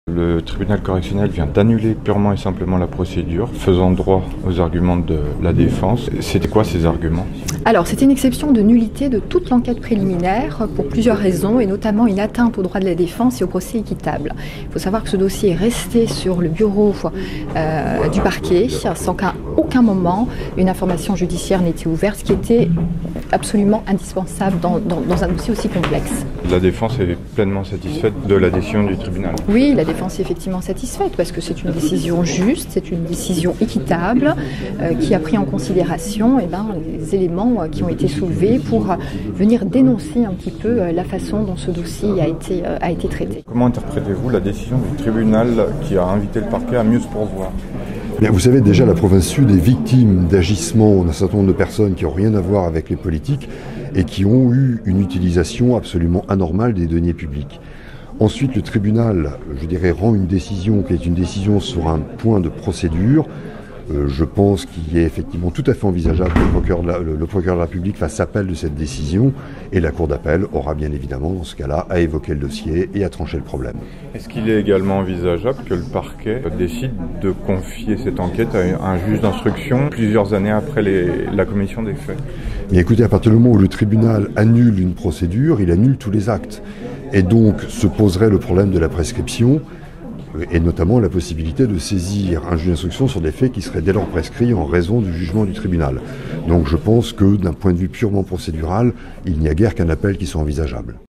Le tribunal correctionnel vient d'annuler purement et simplement la procédure, faisant droit aux arguments de la défense. C'était quoi ces arguments ? Alors, c'était une exception de nullité de toute l'enquête préliminaire pour plusieurs raisons, et notamment une atteinte aux droits de la défense et au procès équitable. Il faut savoir que ce dossier est resté sur le bureau du parquet sans qu'à aucun moment une information judiciaire n'ait été ouverte, ce qui était absolument indispensable dans un dossier aussi complexe. La défense est pleinement satisfaite de la décision du tribunal. Oui, la défense est effectivement satisfaite parce que c'est une décision juste, c'est une décision équitable qui a pris en considération les éléments qui ont été soulevés pour venir dénoncer un petit peu la façon dont ce dossier a été traité. Comment interprétez-vous la décision du tribunal qui a invité le parquet à mieux se pourvoir ? Bien, vous savez, déjà la province sud est victime d'agissements d'un certain nombre de personnes qui n'ont rien à voir avec les politiques et qui ont eu une utilisation absolument anormale des deniers publics. Ensuite, le tribunal, rend une décision qui est une décision sur un point de procédure. Je pense qu'il est effectivement tout à fait envisageable que le procureur de la République fasse appel de cette décision et la Cour d'appel aura bien évidemment dans ce cas-là à évoquer le dossier et à trancher le problème. Est-ce qu'il est également envisageable que le parquet décide de confier cette enquête à un juge d'instruction plusieurs années après la commission des faits ? Mais écoutez, à partir du moment où le tribunal annule une procédure, il annule tous les actes. Et donc se poserait le problème de la prescription et notamment la possibilité de saisir un juge d'instruction sur des faits qui seraient dès lors prescrits en raison du jugement du tribunal. Donc je pense que d'un point de vue purement procédural, il n'y a guère qu'un appel qui soit envisageable.